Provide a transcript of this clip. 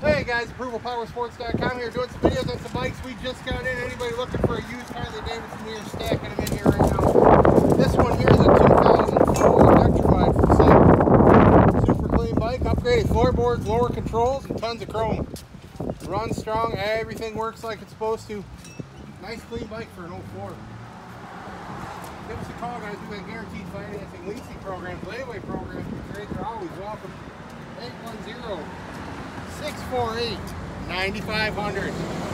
Hey guys, ApprovalPowersports.com here doing some videos on some bikes we just got in. Anybody looking for a used Harley Davidson? We are stacking them in here right now. This one here is a 2004 Electrified for sale. Super clean bike, upgraded floorboards, lower controls, and tons of chrome. Runs strong, everything works like it's supposed to. Nice clean bike for an 04. Give us a call, guys. We've got guaranteed financing, leasing programs, layaway programs. Trades are always welcome. 810-648-9500.